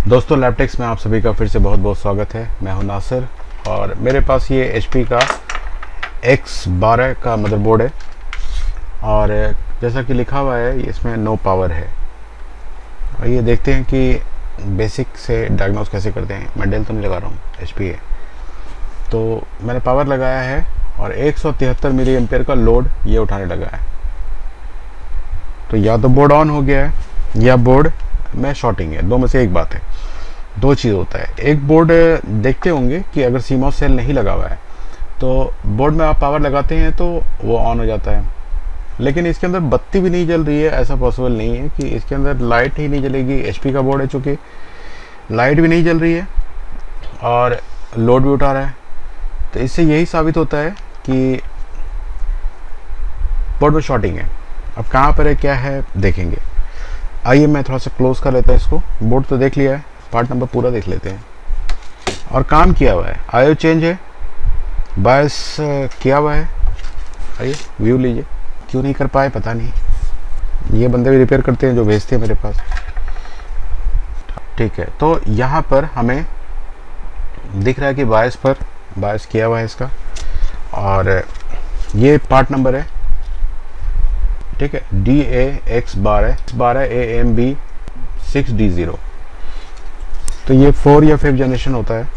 दोस्तों लैपटेक्स में आप सभी का फिर से बहुत बहुत स्वागत है। मैं हूं नासिर और मेरे पास ये HP का X12 का मदरबोर्ड है और जैसा कि लिखा हुआ है इसमें नो पावर है। और ये देखते हैं कि बेसिक से डायग्नोस कैसे करते हैं। मैं डेल तो नहीं लगा रहा हूँ, HP है। तो मैंने पावर लगाया है और 173 मिली एम्पेयर का लोड ये उठाने लगा है। तो या तो बोर्ड ऑन हो गया है या बोर्ड में शॉर्टिंग है, दो में से एक बात है। दो चीज़ होता है। एक बोर्ड देखते होंगे कि अगर CMOS सेल नहीं लगा हुआ है तो बोर्ड में आप पावर लगाते हैं तो वो ऑन हो जाता है, लेकिन इसके अंदर बत्ती भी नहीं जल रही है। ऐसा पॉसिबल नहीं है कि इसके अंदर लाइट ही नहीं जलेगी। HP का बोर्ड है, चूँकि लाइट भी नहीं जल रही है और लोड भी उठा रहा है। तो इससे यही साबित होता है कि बोर्ड में शॉर्टिंग है। अब कहाँ पर है, क्या है, देखेंगे। आइए मैं थोड़ा सा क्लोज कर लेता है इसको। बोर्ड तो देख लिया है, पार्ट नंबर पूरा देख लेते हैं। और काम किया हुआ है, IO चेंज है, बायस किया हुआ है। आइए व्यू लीजिए। क्यों नहीं कर पाए पता नहीं, ये बंदे भी रिपेयर करते हैं जो भेजते हैं मेरे पास। ठीक है, तो यहाँ पर हमें दिख रहा है कि बायस पर बायस किया हुआ है इसका, और ये पार्ट नंबर है। ठीक है, DA-X12 AMB 6D0। तो ये 4 या 5 जनरेशन होता है।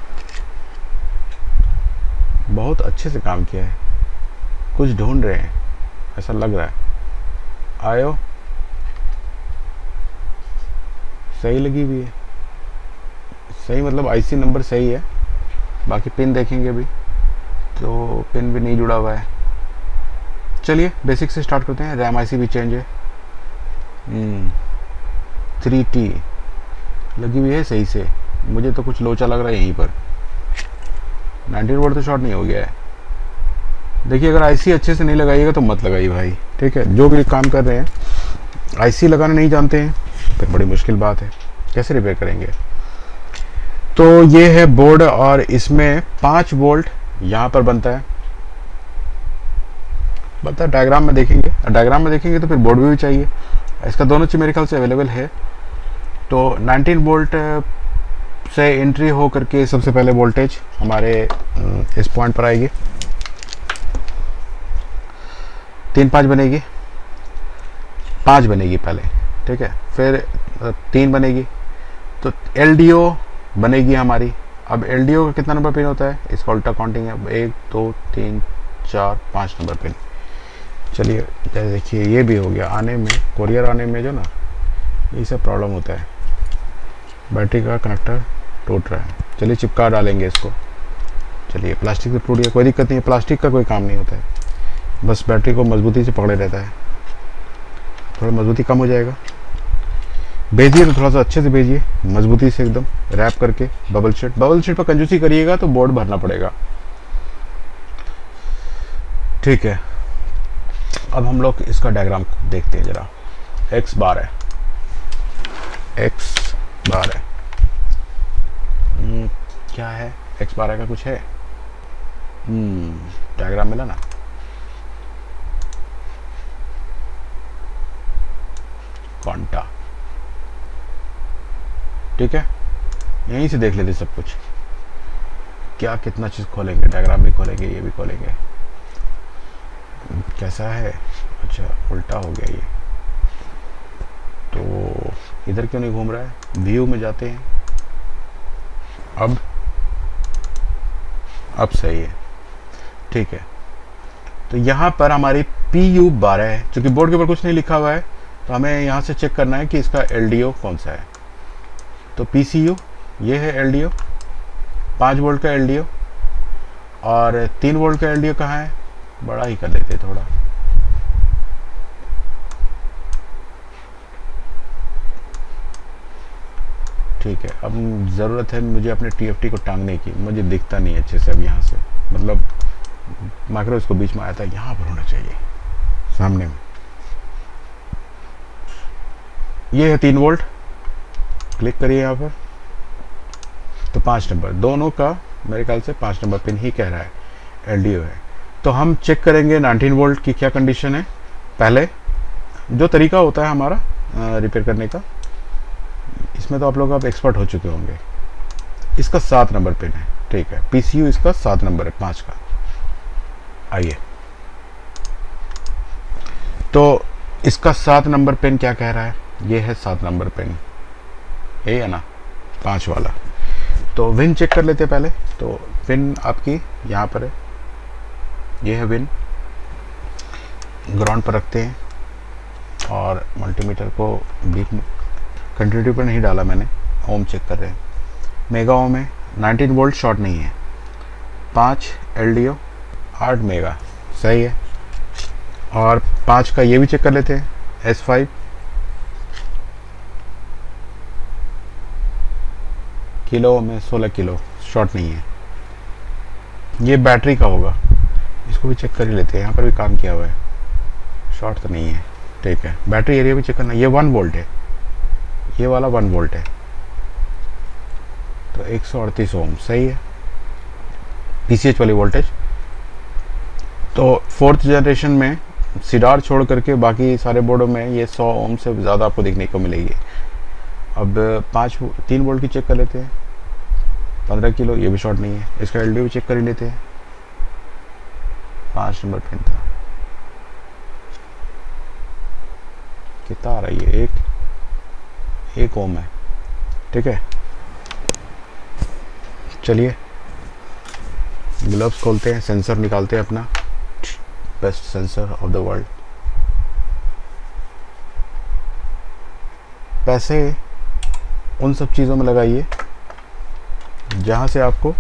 बहुत अच्छे से काम किया है, कुछ ढूंढ रहे हैं ऐसा लग रहा है। आयो सही लगी हुई है, सही मतलब IC नंबर सही है। बाकी पिन देखेंगे अभी तो पिन भी नहीं जुड़ा हुआ है। चलिए बेसिक से स्टार्ट करते हैं। रैम IC भी चेंज है, 3T लगी हुई है सही से। मुझे तो कुछ लोचा लग रहा है यहीं पर। 19 वोल्ट तो शॉर्ट नहीं हो गया है। देखिए, अगर IC अच्छे से नहीं लगाइएगा तो मत लगाइए भाई। ठीक है, जो भी काम कर रहे हैं IC लगाना नहीं जानते हैं फिर बड़ी मुश्किल बात है, कैसे रिपेयर करेंगे। तो ये है बोर्ड और इसमें 5 वोल्ट यहाँ पर बनता है। डायग्राम में देखेंगे, तो फिर बोर्ड भी चाहिए। इसका दोनों चीज़ मेरे ख्याल से अवेलेबल है। तो 19 वोल्ट से एंट्री हो करके सबसे पहले वोल्टेज हमारे इस पॉइंट पर आएगी। 3-5 बनेगी, 5 बनेगी पहले। ठीक है, फिर 3 बनेगी, तो LDO बनेगी हमारी। अब LDO का कितना नंबर पिन होता है, इसका उल्टा काउंटिंग है। 1 2 3 4 5 नंबर पिन। चलिए जैसे देखिए ये भी हो गया। आने में, कोरियर आने में जो ना ये सब प्रॉब्लम होता है, बैटरी का कनेक्टर टूट रहा है। चलिए चिपका डालेंगे इसको। चलिए प्लास्टिक से टूट गया, कोई दिक्कत नहीं है, प्लास्टिक का कोई काम नहीं होता है, बस बैटरी को मजबूती से पकड़े रहता है। थोड़ा मजबूती कम हो जाएगा। भेजिए तो थोड़ा सा अच्छे से भेजिए, मजबूती से एकदम रैप करके। बबल शीट पर कंजूसी करिएगा तो बोर्ड भरना पड़ेगा। ठीक है, अब हम लोग इसका डायग्राम देखते हैं जरा। X12 क्या है, X12 का कुछ है। डायग्राम मिला ना। क्वांटा, ठीक है, यहीं से देख लेते सब कुछ। क्या कितना चीज खोलेंगे, डायग्राम भी खोलेंगे, ये भी खोलेंगे। कैसा है, अच्छा उल्टा हो गया ये। तो इधर क्यों नहीं घूम रहा है। व्यू में जाते हैं। अब सही है। ठीक है, तो यहाँ पर हमारी PU12 है। चूंकि बोर्ड के ऊपर कुछ नहीं लिखा हुआ है तो हमें यहाँ से चेक करना है कि इसका LDO कौन सा है। तो PCU ये है LDO, 5 वोल्ट का LDO। और 3 वोल्ट का LDO कहाँ है, बड़ा ही कर लेते थोड़ा। ठीक है, अब ज़रूरत है मुझे अपने TFT को टांगने की। मुझे दिखता नहीं अच्छे से अब यहाँ से, मतलब माइक्रो इसको बीच में आया था, यहाँ पर होना चाहिए सामने में। ये है 3 वोल्ट, क्लिक करिए यहाँ पर। तो 5 नंबर, दोनों का मेरे ख्याल से 5 नंबर पिन ही कह रहा है LDO है। तो हम चेक करेंगे 19 वोल्ट की क्या कंडीशन है। पहले जो तरीका होता है हमारा रिपेयर करने का, इसमें तो आप लोग अब एक्सपर्ट हो चुके होंगे। इसका 7 नंबर पिन है, ठीक है। PCU इसका 7 नंबर है 5 का। आइए, तो इसका 7 नंबर पिन क्या कह रहा है? ये है 7 नंबर पिन, यही है ना, 5 वाला। तो विन चेक कर लेते हैं पहले। तो पिन आपकी यहाँ पर है, ये है विन। ग्राउंड पर रखते हैं और मल्टीमीटर को बीच में कंटिन्यूटी पर नहीं डाला मैंने, ओम चेक कर रहे हैं। मेगा ओम है, 19 वोल्ट, शॉर्ट नहीं है। 5 LDO, 8 मेगा, सही है। और 5 का ये भी चेक कर लेते हैं, S5 किलो में 16 किलो, शॉर्ट नहीं है। ये बैटरी का होगा, इसको भी चेक कर ही लेते हैं। यहाँ पर भी काम किया हुआ है, शॉर्ट तो नहीं है, ठीक है। बैटरी एरिया भी चेक करना, ये 1 वोल्ट है, ये वाला 1 वोल्ट है, तो 138 ओम, सही है। PCH वाली वोल्टेज। तो 4th जनरेशन में सिडार छोड़ करके बाकी सारे बोर्डों में ये 100 ओम से ज़्यादा आपको देखने को मिलेगी। अब 3 वोल्ट की चेक कर लेते हैं, 15 किलो, ये भी शॉर्ट नहीं है। इसका LDO भी चेक कर ही लेते हैं, 5 नंबर पिन था। कितना आ रहा है ये? 1 ओम है, ठीक है। चलिए ग्लव्स खोलते हैं, सेंसर निकालते हैं अपना, best sensor of the world. पैसे उन सब चीज़ों में लगाइए जहाँ से आपको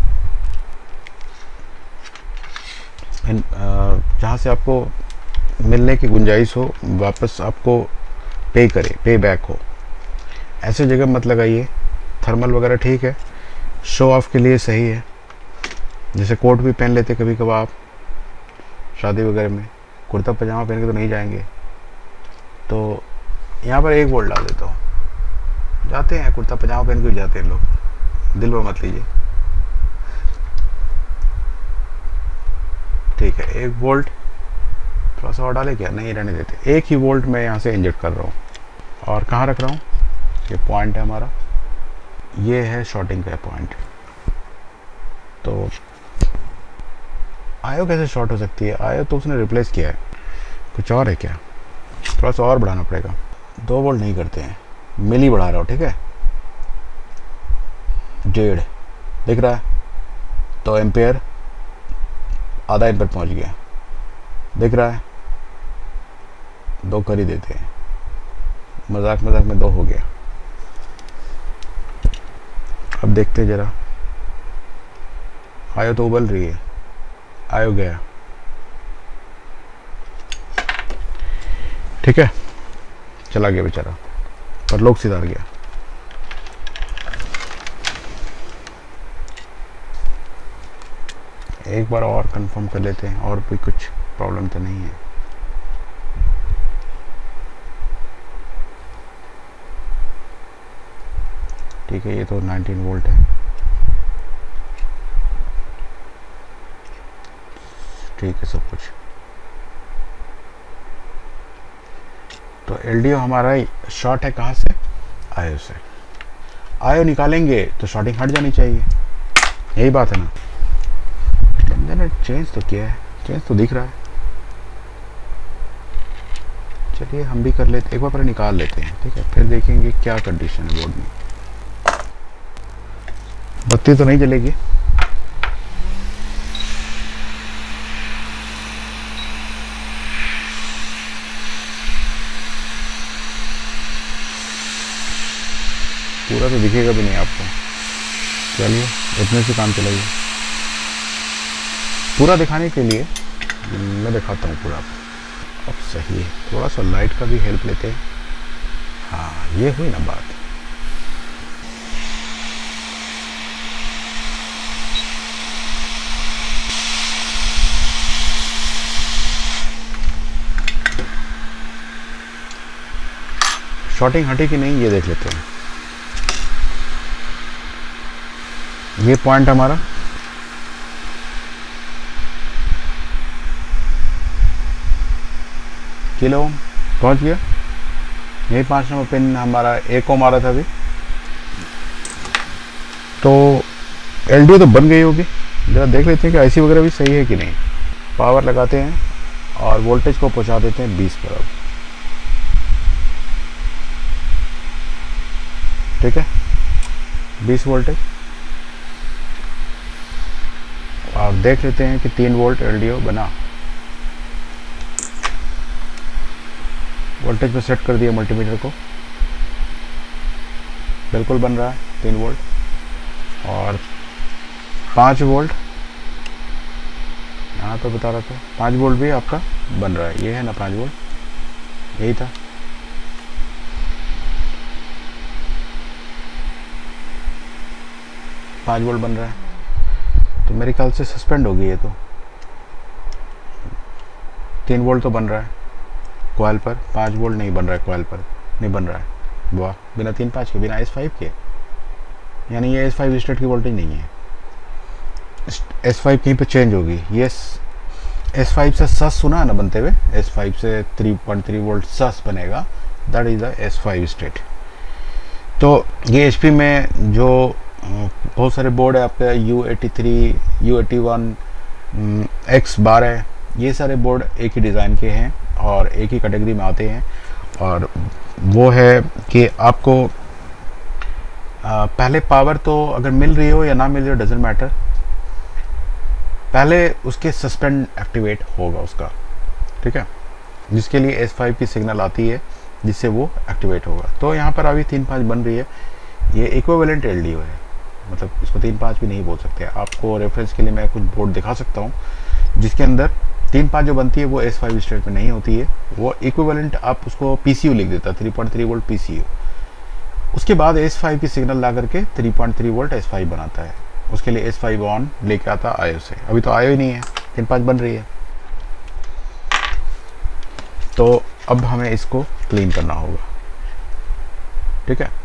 मिलने की गुंजाइश हो, वापस आपको पे करे, पे बैक हो। ऐसे जगह मत लगाइए। थर्मल वगैरह ठीक है, शो ऑफ के लिए सही है। जैसे कोट भी पहन लेते कभी कभार आप शादी वगैरह में, कुर्ता पजामा पहन के तो नहीं जाएंगे। तो यहाँ पर 1 वोल्ट डाल देता हूँ। जाते हैं कुर्ता पजामा पहन के जाते हैं लोग, दिल में मत लीजिए, ठीक है। 1 वोल्ट, थोड़ा सा और डाले क्या? नहीं, रहने देते। 1 ही वोल्ट मैं यहाँ से इंजेक्ट कर रहा हूँ। और कहाँ रख रहा हूँ? ये पॉइंट है हमारा, ये है शॉर्टिंग का पॉइंट। तो आयो कैसे शॉर्ट हो सकती है? आयो तो उसने रिप्लेस किया है, कुछ और है क्या? थोड़ा सा और बढ़ाना पड़ेगा। 2 वोल्ट नहीं करते हैं, मिली बढ़ा रहा हो, ठीक है। 1.5 दिख रहा है, तो एम्पेयर, आधा एम्पेयर पहुंच गया, दिख रहा है। 2 कर ही देते हैं, मजाक मजाक में 2 हो गया। अब देखते जरा, आयो तो उबल रही है, आयो गया, ठीक है, चला गया बेचारा, पर लोग सिधार गया। एक बार और कंफर्म कर लेते हैं, और कोई कुछ प्रॉब्लम तो नहीं है। ठीक है, ये तो 19 वोल्ट है, ठीक है सब कुछ। तो LDO हमारा शॉर्ट है कहाँ से? आयो से। आयो निकालेंगे तो शॉर्टिंग हट जानी चाहिए, यही बात है ना। बंदे ने चेंज तो किया है, चेंज तो दिख रहा है। चलिए हम भी कर लेते, एक बार पहले निकाल लेते हैं, ठीक है, फिर देखेंगे क्या कंडीशन है बोर्ड में। बत्ती तो नहीं जलेगी। पूरा तो दिखेगा भी नहीं आपको। चलिए इतने से काम चलाइए। पूरा दिखाने के लिए मैं दिखाता हूँ पूरा। अब सही है, थोड़ा सा लाइट का भी हेल्प लेते हैं। हाँ, ये हुई ना बात। शॉर्टिंग हटी कि नहीं ये देख लेते हैं। ये पॉइंट हमारा किलो पहुंच गया। यही 5 नंबर पिन हमारा 1 ओम आ रहा था अभी, तो LDO तो बन गई होगी, ज़रा देख लेते हैं कि IC वगैरह भी सही है कि नहीं। पावर लगाते हैं और वोल्टेज को पहुंचा देते हैं 20 पर। अब ठीक है, 20 वोल्टेज। आप देख लेते हैं कि 3 वोल्ट LDO बना। वोल्टेज पे सेट कर दिया मल्टीमीटर को, बिल्कुल बन रहा है 3 वोल्ट। और 5 वोल्ट यहाँ तो बता रहा था, 5 वोल्ट भी आपका बन रहा है। ये है ना 5 वोल्ट, यही था। पाँच वोल्ट बन रहा है, तो मेरे ख्याल से सस्पेंड हो गई है। तो 3 वोल्ट तो बन रहा है कॉइल पर, 5 वोल्ट नहीं बन रहा है कॉइल पर, नहीं बन रहा है। वाह, बिना 3-5 के, बिना S5 के, यानी ये S5 स्टेट की वोल्टेज नहीं है। S5 कहीं पे चेंज होगी। ये S5 से सस सुना है ना बनते हुए, S5 से 3.3 वोल्ट सस बनेगा, that is the S5 state. तो ये HP में जो बहुत सारे बोर्ड है आपके, U83, U81, X12, ये सारे बोर्ड एक ही डिज़ाइन के हैं और एक ही कैटेगरी में आते हैं। और वो है कि आपको पहले पावर तो अगर मिल रही हो या ना मिल रही हो डजेंट मैटर, पहले उसके सस्पेंड एक्टिवेट होगा उसका, ठीक है, जिसके लिए S5 की सिग्नल आती है जिससे वो एक्टिवेट होगा। तो यहाँ पर अभी 3-5 बन रही है। ये इक्विवेलेंट LDO है, मतलब इसको 3-5 भी नहीं बोल सकते। आपको रेफरेंस के लिए मैं कुछ बोर्ड दिखा सकता हूँ जिसके अंदर 3-5 जो बनती है वो S5 स्टेट में नहीं होती है, वो इक्विवेलेंट आप उसको PCU लिख देता, 3.3 वोल्ट PCU। उसके बाद S5 की सिग्नल ला करके 3.3 वोल्ट S5 बनाता है। उसके लिए S5 ऑन लेके आता आयो से, अभी तो आयो ही नहीं है, 3-5 बन रही है। तो अब हमें इसको क्लीन करना होगा, ठीक है।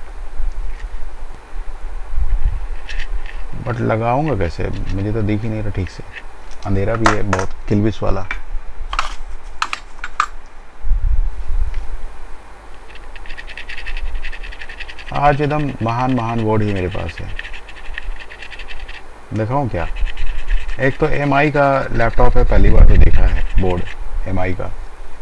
बट लगाऊंगा कैसे, मुझे तो दिख ही नहीं रहा ठीक से, अंधेरा भी है बहुत, किलबिश वाला। आज एकदम महान बोर्ड ही मेरे पास है। दिखाऊं क्या? एक तो MI का लैपटॉप है, पहली बार तो देखा है बोर्ड MI का।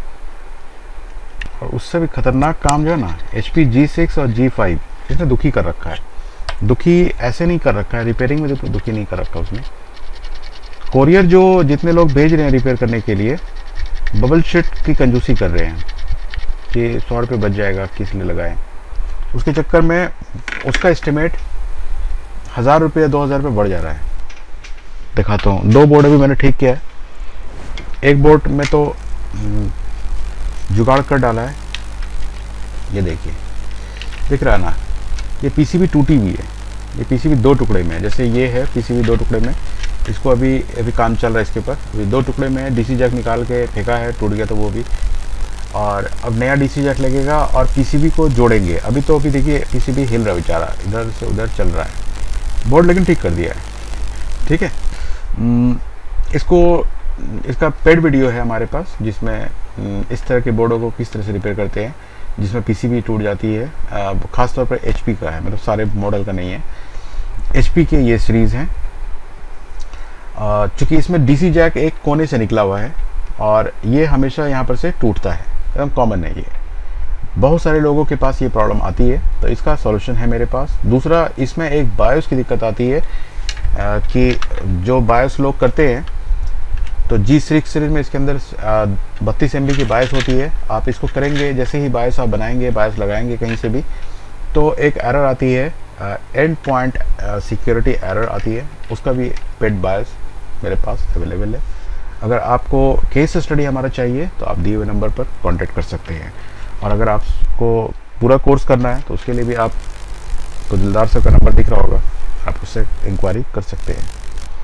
और उससे भी खतरनाक काम जो है ना, HP G6 और G5, इसने दुखी कर रखा है। दुखी ऐसे नहीं कर रखा है, रिपेयरिंग में तो दुखी नहीं कर रखा उसने। कोरियर जो जितने लोग भेज रहे हैं रिपेयर करने के लिए, बबल शीट की कंजूसी कर रहे हैं कि 100 रुपये बच जाएगा, किस लिए लगाएं। उसके चक्कर में उसका एस्टिमेट 1000 रुपये 2000 रुपये बढ़ जा रहा है। दिखाता हूँ, 2 बोर्ड अभी मैंने ठीक किया है। एक बोर्ड में तो जुगाड़ कर डाला है, ये देखिए, दिख रहा है ना, ये PCB टूटी हुई है। ये PCB 2 टुकड़े में है, जैसे ये है PCB 2 टुकड़े में। इसको अभी काम चल रहा है इसके ऊपर, अभी 2 टुकड़े में है। DC जैक निकाल के फेंका है, टूट गया तो वो भी, और अब नया DC जैक लगेगा और PCB को जोड़ेंगे। अभी तो अभी देखिए PCB हिल रहा है बेचारा, इधर से उधर चल रहा है। बोर्ड लेकिन ठीक कर दिया है, ठीक है। इसका पेड वीडियो है हमारे पास, जिसमें इस तरह के बोर्डों को किस तरह से रिपेयर करते हैं जिसमें PCB टूट जाती है। ख़ासतौर पर HP का है, मतलब सारे मॉडल का नहीं है, HP के ये सीरीज़ हैं। चूँकि इसमें DC जैक एक कोने से निकला हुआ है और ये हमेशा यहाँ पर से टूटता है, एकदम कॉमन है ये। बहुत सारे लोगों के पास ये प्रॉब्लम आती है, तो इसका सॉल्यूशन है मेरे पास। दूसरा, इसमें एक बायोस की दिक्कत आती है कि जो बायोस लोग करते हैं, तो G6 सीरीज में इसके अंदर 32 MB की बायोस होती है। आप इसको करेंगे, जैसे ही बायोस आप बनाएंगे, बायोस लगाएंगे कहीं से भी, तो एक एरर आती है, एंड पॉइंट सिक्योरिटी एरर आती है। उसका भी पेड बायोस मेरे पास अवेलेबल है। अगर आपको केस स्टडी हमारा चाहिए तो आप दिए हुए नंबर पर कांटेक्ट कर सकते हैं। और अगर आपको पूरा कोर्स करना है तो उसके लिए भी आप को दिलदार सर का नंबर दिख रहा होगा, आप उससे इंक्वायरी कर सकते हैं।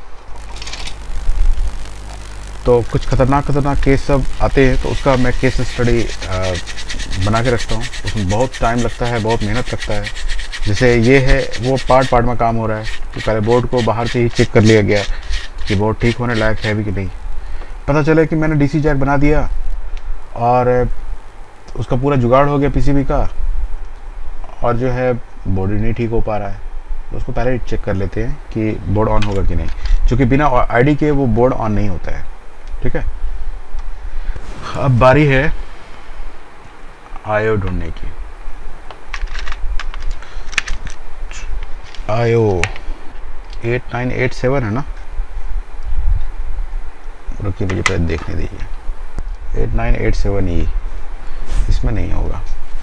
तो कुछ खतरनाक केस सब आते हैं, तो उसका मैं केस स्टडी बना के रखता हूँ। उसमें बहुत टाइम लगता है, बहुत मेहनत लगता है। जैसे ये है, वो पार्ट में काम हो रहा है, तो पहले बोर्ड को बाहर से ही चेक कर लिया गया कि बोर्ड ठीक होने लायक है भी कि नहीं। पता चला कि मैंने DC जैक बना दिया और उसका पूरा जुगाड़ हो गया PCB का, और जो है बोर्ड ही नहीं ठीक हो पा रहा है। तो उसको पहले चेक कर लेते हैं कि बोर्ड ऑन होगा कि नहीं, क्योंकि बिना आईडी के वो बोर्ड ऑन नहीं होता है। ठीक है, अब बारी है आयो ढूंढने की। आयो 8987 है ना, रुकिए मुझे पहले देखने दीजिए। 8987 इसमें नहीं होगा,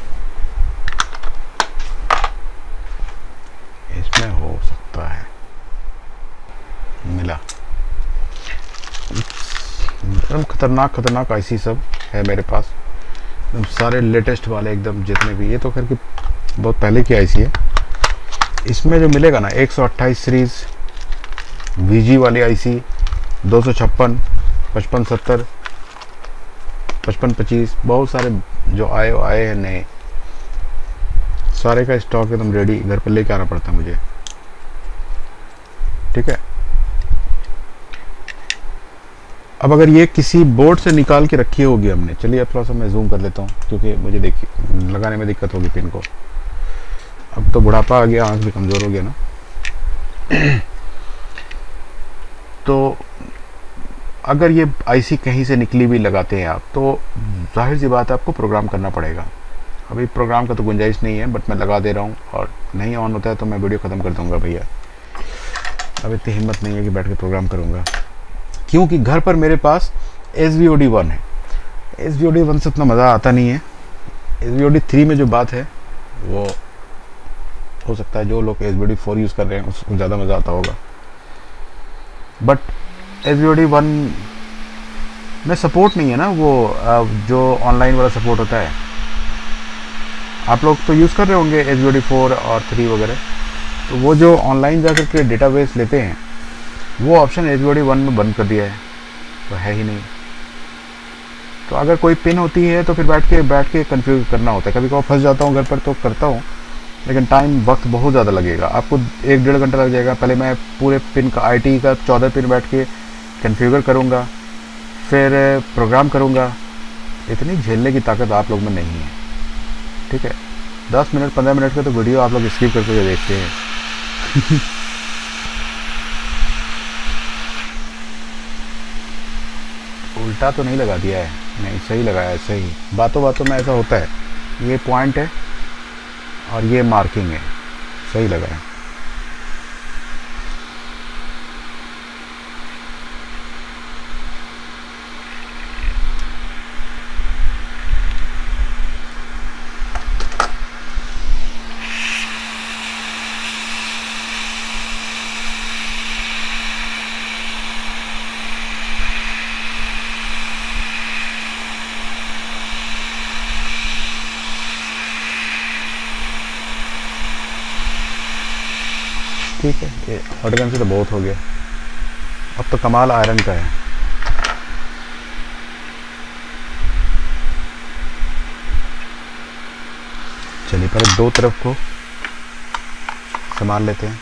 इसमें हो सकता है। मिला। एकदम खतरनाक आईसी सब है मेरे पास, एकदम सारे लेटेस्ट वाले एकदम, जितने भी। ये तो खैर कि बहुत पहले की आईसी है। इसमें जो मिलेगा ना 128 सीरीज VG वाली आईसी, 256, 5570, 5525, बहुत सारे जो आए हैं नए, सारे का स्टॉक एकदम रेडी घर पर लेके आना पड़ता है मुझे। ठीक है, अब अगर ये किसी बोर्ड से निकाल के रखी होगी हमने, चलिए अब थोड़ा सा मैं जूम कर लेता हूँ, क्योंकि मुझे देखिए लगाने में दिक्कत होगी पिन को। अब तो बुढ़ापा आ गया, आंख भी कमज़ोर हो गया ना। तो अगर ये आईसी कहीं से निकली भी लगाते हैं आप, तो जाहिर सी बात है आपको प्रोग्राम करना पड़ेगा। अभी प्रोग्राम का तो गुंजाइश नहीं है, बट मैं लगा दे रहा हूँ, और नहीं ऑन होता है तो मैं वीडियो ख़त्म कर दूँगा भैया। अब इतनी हिम्मत नहीं है कि बैठ के प्रोग्राम करूँगा, क्योंकि घर पर मेरे पास SVOD 1 है। SVOD 1 से उतना मज़ा आता नहीं है। SVOD 3 में जो बात है वो हो सकता है जो लोग SVOD 4 यूज़ कर रहे हैं उसको ज़्यादा मज़ा आता होगा, बट SVOD 1 में सपोर्ट नहीं है ना, वो जो ऑनलाइन वाला सपोर्ट होता है। आप लोग तो यूज़ कर रहे होंगे SVOD 4 और 3 वगैरह, तो वो जो ऑनलाइन जाकर के डेटाबेस लेते हैं, वो ऑप्शन SVOD 1 में बंद कर दिया है, तो है ही नहीं। तो अगर कोई पिन होती है तो फिर बैठ के कन्फ्यूज करना होता है। कभी कभी फंस जाता हूँ घर पर, तो करता हूँ, लेकिन वक्त बहुत ज़्यादा लगेगा, आपको 1-1.5 घंटा लग जाएगा। पहले मैं पूरे पिन का IT का 14 पिन बैठ के कन्फिगर करूँगा, फिर प्रोग्राम करूँगा। इतनी झेलने की ताकत आप लोग में नहीं है। ठीक है, 10 मिनट 15 मिनट का तो वीडियो आप लोग स्किप करके देखते हैं। उल्टा तो नहीं लगा दिया है, नहीं सही लगाया है, सही। बातों बातों में ऐसा होता है, ये पॉइंट है और ये मार्किंग है, सही लगा है। ठीक है, ये शॉटगन से तो बहुत हो गया, अब तो कमाल आयरन का है। चलिए पहले दो तरफ को संभाल लेते हैं।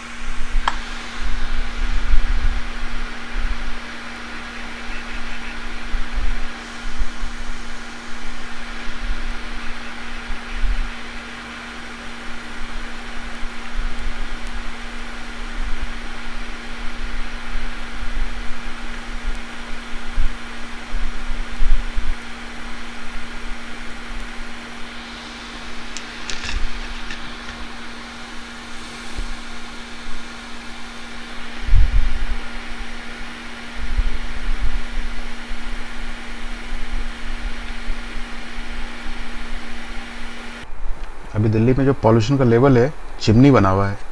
अभी दिल्ली में जो पॉल्यूशन का लेवल है, चिमनी बना हुआ है।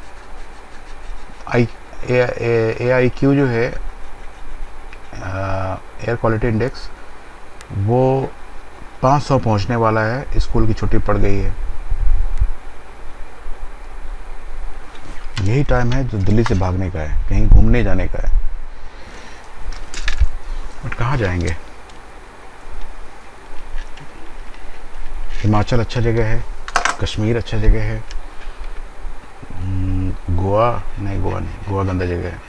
AIQ जो है, एयर क्वालिटी इंडेक्स, वो 500 पहुंचने वाला है। स्कूल की छुट्टी पड़ गई है। यही टाइम है जो दिल्ली से भागने का है, कहीं घूमने जाने का है, बट कहाँ जाएंगे। हिमाचल अच्छा जगह है, कश्मीर अच्छा जगह है, गोवा नहीं, गोवा गंदा जगह है।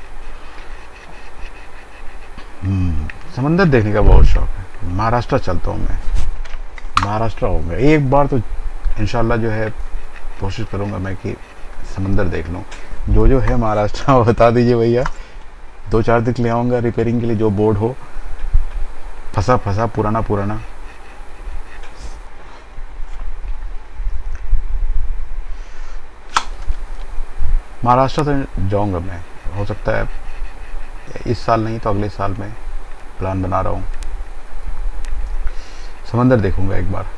समंदर देखने का बहुत शौक है। महाराष्ट्र चलता हूँ मैं, महाराष्ट्र होऊंगा एक बार तो इंशाल्लाह, जो है कोशिश करूँगा मैं कि समंदर देख लूँ। जो जो है महाराष्ट्र वो बता दीजिए भैया, 2-4 दिन ले आऊँगा रिपेयरिंग के लिए, जो बोर्ड हो फंसा फंसा पुराना पुराना। महाराष्ट्र तो जाऊँगा मैं, हो सकता है इस साल नहीं तो अगले साल में प्लान बना रहा हूँ। समंदर देखूँगा एक बार,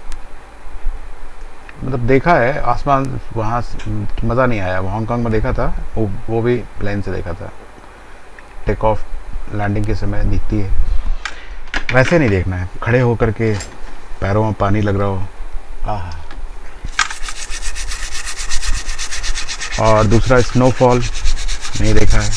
मतलब देखा है आसमान, वहाँ मज़ा नहीं आया। हांगकांग में देखा था, वो भी प्लेन से देखा था, टेक ऑफ लैंडिंग के समय दिखती है, वैसे नहीं देखना है खड़े होकर के पैरों में पानी लग रहा हो। आहा। और दूसरा स्नोफॉल नहीं देखा है।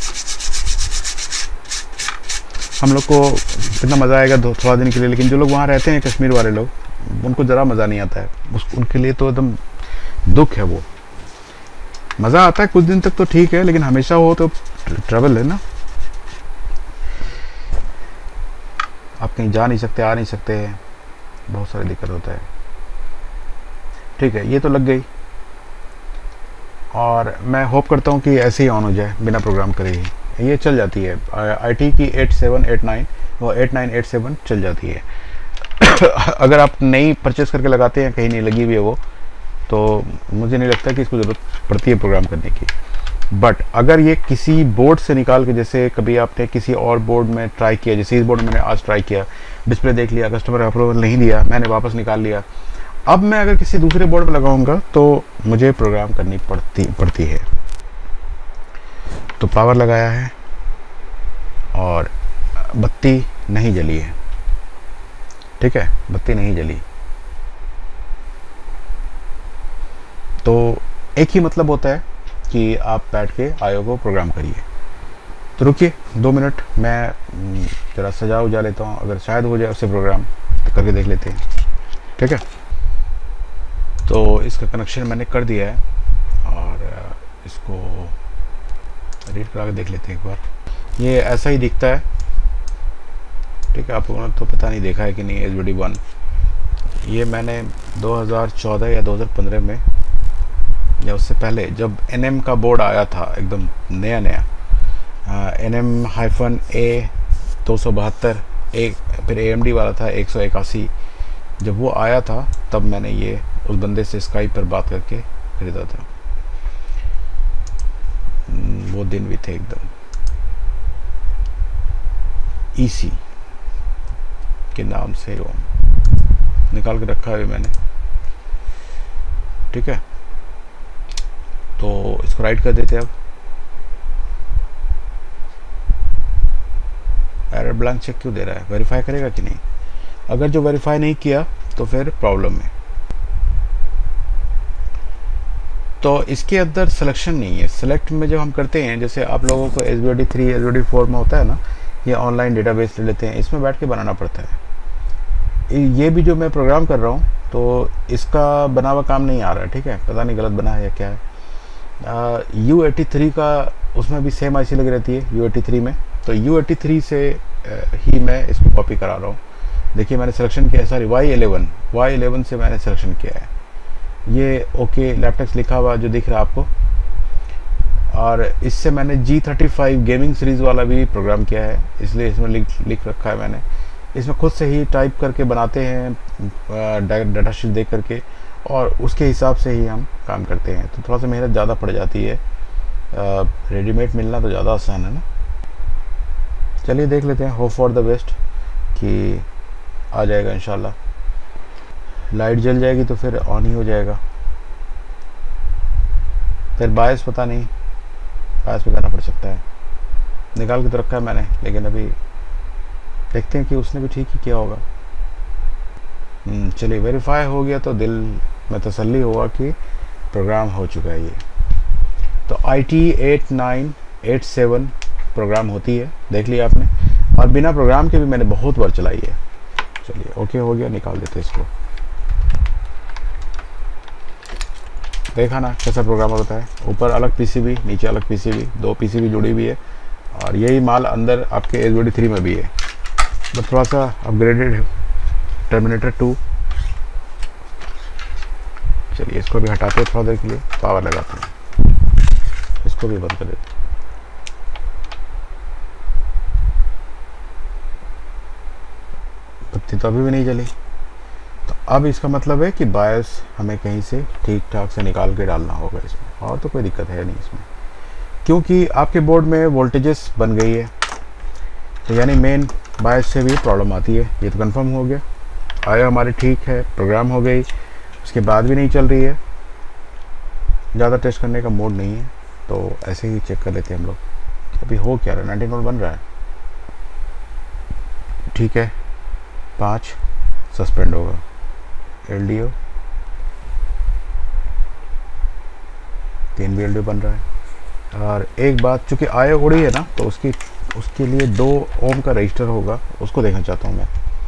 हम लोग को कितना मज़ा आएगा थोड़ा दिन के लिए, लेकिन जो लोग वहाँ रहते हैं कश्मीर वाले लोग, उनको ज़रा मज़ा नहीं आता है। उनके लिए तो एकदम दुख है। वो मज़ा आता है कुछ दिन तक तो ठीक है, लेकिन हमेशा हो तो ट्रैवल है ना, आप कहीं जा नहीं सकते, आ नहीं सकते, बहुत सारी दिक्कत होता है। ठीक है, ये तो लग गई, और मैं होप करता हूँ कि ऐसे ही ऑन हो जाए बिना प्रोग्राम करे ही। ये चल जाती है IT की 8789, वो 8987 चल जाती है। अगर आप नई परचेस करके लगाते हैं, कहीं नहीं लगी हुई है वो, तो मुझे नहीं लगता कि इसको ज़रूरत पड़ती है प्रोग्राम करने की। बट अगर ये किसी बोर्ड से निकाल के, जैसे कभी आपने किसी और बोर्ड में ट्राई किया, जैसे इस बोर्ड में मैंने आज ट्राई किया, डिस्प्ले देख लिया, कस्टमर अप्रूवल नहीं दिया, मैंने वापस निकाल लिया, अब मैं अगर किसी दूसरे बोर्ड पर लगाऊंगा तो मुझे प्रोग्राम करनी पड़ती है। तो पावर लगाया है और बत्ती नहीं जली है। ठीक है, बत्ती नहीं जली, तो एक ही मतलब होता है कि आप बैठ के आयो को प्रोग्राम करिए। तो रुकिए 2 मिनट, मैं ज़रा सजा उजा लेता हूँ, अगर शायद हो जाए उससे प्रोग्राम तो करके देख लेते हैं। ठीक है, तो इसका कनेक्शन मैंने कर दिया है, और इसको रीड करा के देख लेते हैं एक बार। ये ऐसा ही दिखता है। ठीक है, आप लोगों ने तो पता नहीं देखा है कि नहीं, SBD1 ये मैंने 2014 या 2015 में, या उससे पहले जब NM का बोर्ड आया था एकदम नया नया, NM-A272, एक फिर AMD वाला था 181, जब वो आया था तब मैंने ये उस बंदे से स्काइप पर बात करके खरीदा था। वो दिन भी थे एकदम। EC के नाम से वो निकाल के रखा है मैंने। ठीक है, तो इसको राइट कर देते हैं। अब एरर ब्लैंक चेक क्यों दे रहा है, वेरीफाई करेगा कि नहीं? अगर जो वेरीफाई नहीं किया तो फिर प्रॉब्लम है। तो इसके अंदर सिलेक्शन नहीं है। सिलेक्ट में जब हम करते हैं, जैसे आप लोगों को SBD3 SBD4 में होता है ना, ये ऑनलाइन डेटाबेस ले लेते हैं, इसमें बैठ के बनाना पड़ता है। ये भी जो मैं प्रोग्राम कर रहा हूँ तो इसका बना हुआ काम नहीं आ रहा है। ठीक है, पता नहीं गलत बना है या क्या है। U83 का उसमें भी सेम IC लगी रहती है U83 में, तो U83 से ही मैं इसको कॉपी करा रहा हूँ। देखिए मैंने सिलेक्शन किया है, सॉरी Y11 से मैंने सिलेक्शन किया है। ये ओके लैपटॉप लिखा हुआ जो दिख रहा है आपको, और इससे मैंने G35 गेमिंग सीरीज़ वाला भी प्रोग्राम किया है, इसलिए इसमें लिख रखा है मैंने। इसमें खुद से ही टाइप करके बनाते हैं, डाटा शीट देख करके, और उसके हिसाब से ही हम काम करते हैं। तो थोड़ा सा मेहनत ज़्यादा पड़ जाती है, रेडीमेड मिलना तो ज़्यादा आसान है ना। चलिए देख लेते हैं, होप फॉर द बेस्ट कि आ जाएगा इंशाल्लाह। लाइट जल जाएगी तो फिर ऑन ही हो जाएगा। फिर बायस पता नहीं, बायस पे करना पड़ सकता है। निकाल के तो रखा है मैंने, लेकिन अभी देखते हैं कि उसने भी ठीक ही किया होगा। चलिए वेरीफाई हो गया तो दिल में तसल्ली हुआ कि प्रोग्राम हो चुका है ये। तो IT 8987 प्रोग्राम होती है, देख लिया आपने, और बिना प्रोग्राम के भी मैंने बहुत बार चलाई है। चलिए ओके हो गया, निकाल देते इसको। देखा ना कैसा प्रोग्राम होता है, ऊपर अलग PCB, नीचे अलग PCB, 2 PCB जुड़ी हुई है, और यही माल अंदर आपके SBD3 में भी है, बस थोड़ा सा अपग्रेडेड है, टर्मिनेटर 2। चलिए इसको भी हटाते हैं थोड़ा देर के लिए, पावर लगाते हैं। इसको भी बंद कर देते। बत्ती तो अभी भी नहीं जली। तो अब इसका मतलब है कि बायस हमें कहीं से ठीक ठाक से निकाल के डालना होगा इसमें, और तो कोई दिक्कत है नहीं इसमें, क्योंकि आपके बोर्ड में वोल्टेजेस बन गई है, तो यानी मेन बायस से भी प्रॉब्लम आती है। ये तो कंफर्म हो गया, आया हमारी ठीक है, प्रोग्राम हो गई, उसके बाद भी नहीं चल रही है। ज़्यादा टेस्ट करने का मोड नहीं है, तो ऐसे ही चेक कर लेते हैं हम लोग। अभी हो क्या रहा है, 19 वोल्ट बन रहा है, ठीक है। 5 सस्पेंड होगा, LDO 3 भी LDO बन रहा है। और एक बात, चूँकि आया उड़ी है ना, तो उसके लिए 2 ओम का रजिस्टर होगा, उसको देखना चाहता हूँ मैं।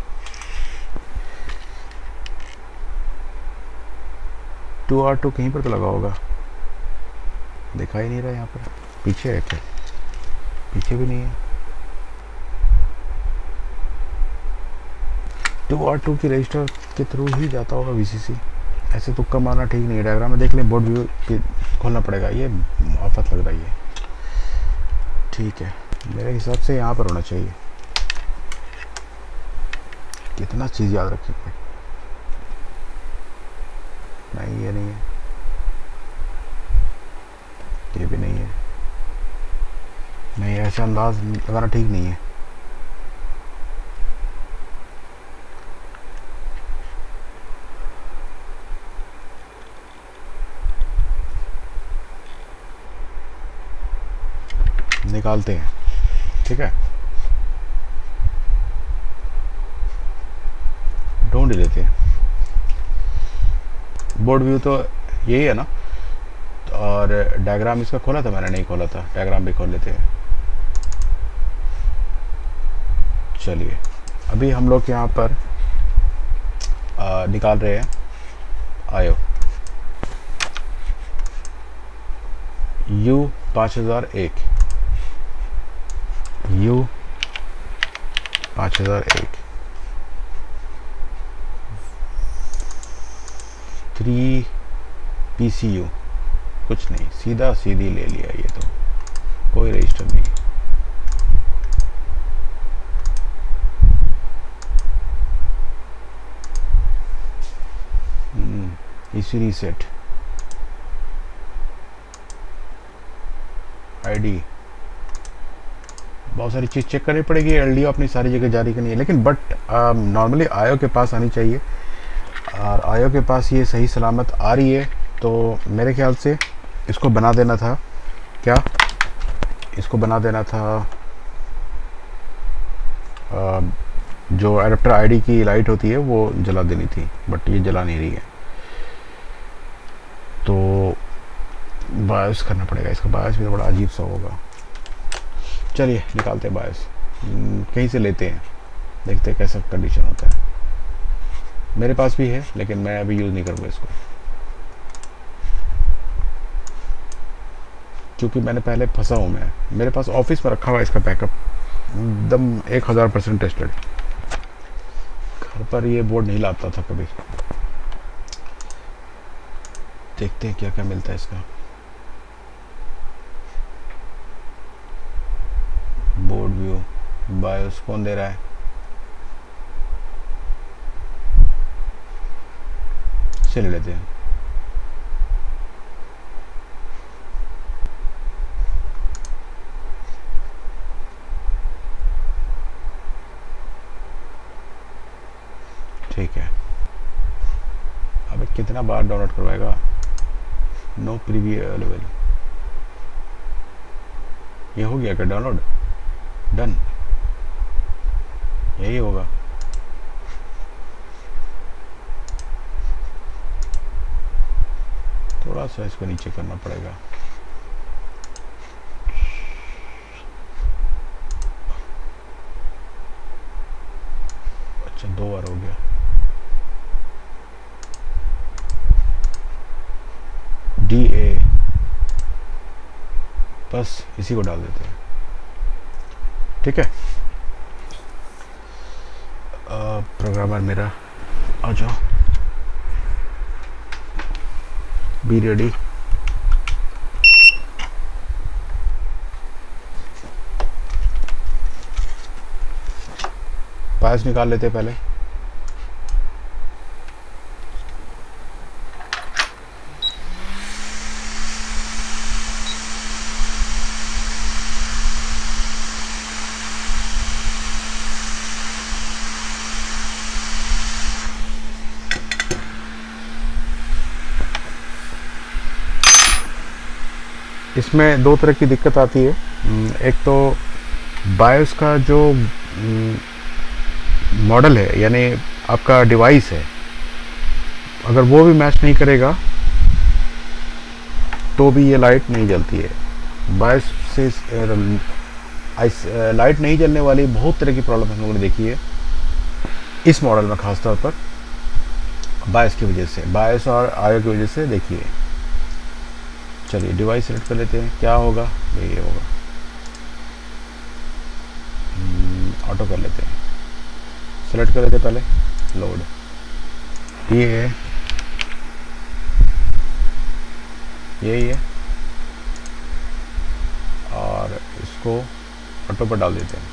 R2 कहीं पर तो लगा होगा, दिखाई नहीं रहा यहाँ पर। पीछे है क्या? पीछे भी नहीं है। 2R2 की रजिस्टर के थ्रू ही जाता होगा VCC। ऐसे तुक्का मारना ठीक नहीं है। डायग्राम में देख लें, बोर्ड व्यू खोलना पड़ेगा, ये आफत लग रही है। ठीक है, मेरे हिसाब से यहाँ पर होना चाहिए। कितना चीज़ याद रखे कोई। नहीं, ये नहीं है, ये भी नहीं है। नहीं, ऐसा अंदाज लगाना ठीक नहीं है। निकालते हैं, ठीक है, ढूंढ लेते हैं। बोर्ड व्यू तो यही है ना, और डायग्राम इसका खोला था मैंने, नहीं खोला था, डायग्राम भी खोल लेते हैं। चलिए, अभी हम लोग यहाँ पर निकाल रहे हैं आयो U5001 U5001 3 PCU, कुछ नहीं, सीधा सीधी ले लिया, ये तो कोई रजिस्टर नहीं। इसी रीसेट ID, बहुत सारी चीज़ चेक करनी पड़ेगी। LDO अपनी सारी जगह जारी करनी है, लेकिन बट नॉर्मली आयो के पास आनी चाहिए, और आयो के पास ये सही सलामत आ रही है। तो मेरे ख्याल से इसको बना देना था, क्या इसको बना देना था, जो एडाप्टर ID की लाइट होती है वो जला देनी थी, बट ये जला नहीं रही है, तो बायस करना पड़ेगा। इसका बायस भी तो बड़ा अजीब सा होगा। चलिए निकालते हैं बायस, कहीं से लेते हैं, देखते हैं कैसा कंडीशन होता है। मेरे पास भी है, लेकिन मैं अभी यूज़ नहीं करूँगा इसको, क्योंकि मैंने पहले फंसा हूँ। मेरे पास ऑफिस में रखा हुआ है इसका बैकअप, एकदम 1000% टेस्टेड। घर पर ये बोर्ड नहीं लाता था कभी। देखते हैं क्या क्या मिलता है इसका। बोर्ड व्यू, बायोस कौन दे रहा है? चले लेते हैं। ठीक है, अब कितना बार डाउनलोड करवाएगा? No preview available. ये हो गया क्या डाउनलोड? डन, यही होगा। थोड़ा सा इसको नीचे करना पड़ेगा। अच्छा, 2 बार हो गया। DA, बस इसी को डाल देते हैं, ठीक है। प्रोग्रामर मेरा आ जाओ, बी रेडी। बायस निकाल लेते पहले। इसमें दो तरह की दिक्कत आती है। एक तो बायोस का जो मॉडल है, यानी आपका डिवाइस है, अगर वो भी मैच नहीं करेगा तो भी ये लाइट नहीं जलती है। बायोस से लाइट नहीं जलने वाली बहुत तरह की प्रॉब्लम हम लोगों ने देखी है इस मॉडल में, खासतौर पर बायोस की वजह से, बायोस और आयो की वजह से। देखिए, चलिए डिवाइस सेलेक्ट कर लेते हैं, क्या होगा ये होगा, ऑटो कर लेते हैं, सेलेक्ट कर लेते हैं पहले, लोड, ये यही है, और इसको ऑटो पर डाल देते हैं।